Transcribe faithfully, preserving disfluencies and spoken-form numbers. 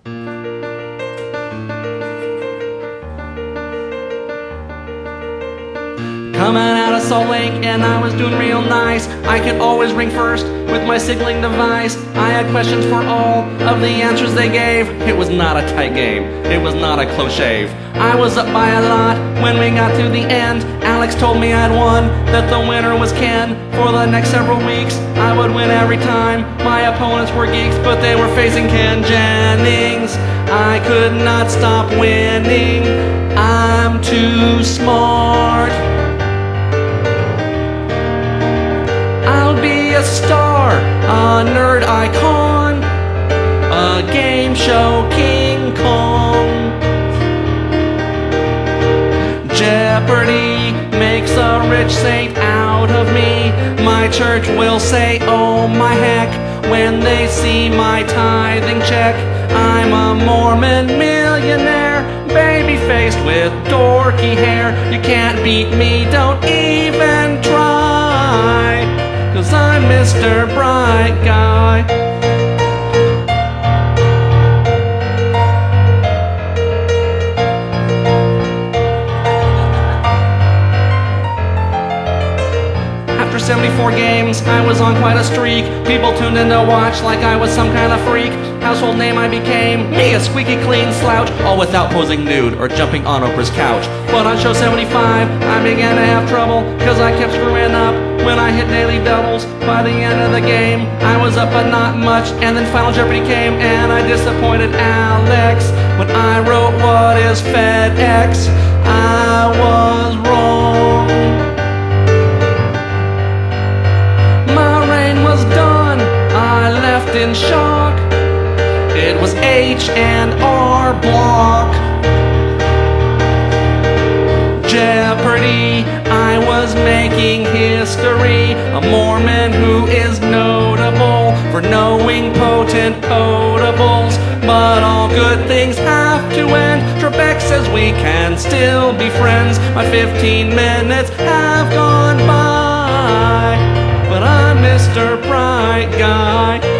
Coming out of Salt Lake and I was doing real nice. I could always ring first with my signaling device. I had questions for all of the answers they gave. It was not a tight game, it was not a close shave. I was up by a lot when we got to the end. Alex told me I'd won, that the winner was Ken. For the next several weeks I would win every time. My opponents were geeks, but they were facing Ken Jennings. I could not stop winning, I'm too smart. I'll be a star, a nerd icon, a game show King Kong. Jeopardy makes a rich saint out of me. My church will say, oh my heck, when they see my tithing check. I'm a Mormon millionaire, baby-faced with dorky hair. You can't beat me, don't even try, 'cause I'm Mister Bright Guy. After seventy-four games, I was on quite a streak. People tuned in to watch like I was some kind of freak. Household name I became, me, a squeaky clean slouch, all without posing nude or jumping on Oprah's couch. But on show seventy-five, I began to have trouble, 'cause I kept screwing up when I hit daily doubles. By the end of the game, I was up but not much, and then Final Jeopardy came, and I disappointed Alex. When I wrote what is FedEx, I was wrong. My reign was done, I left in shock. It was H and R Block. Jeopardy, I was making history. A Mormon who is notable for knowing potent potables. But all good things have to end. Trebek says we can still be friends. My fifteen minutes have gone by, but I'm Mister Bright Guy.